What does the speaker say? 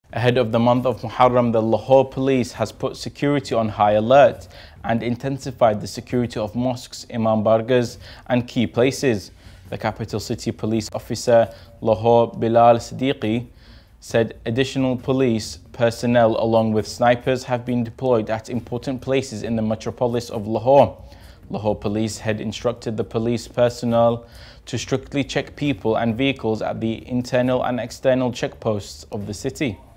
Ahead of the month of Muharram, the Lahore Police has put security on high alert and intensified the security of mosques, Imam bargahs and key places. The capital city police officer, Lahore Bilal Siddiqi, said additional police personnel along with snipers have been deployed at important places in the metropolis of Lahore. Lahore Police had instructed the police personnel to strictly check people and vehicles at the internal and external checkposts of the city.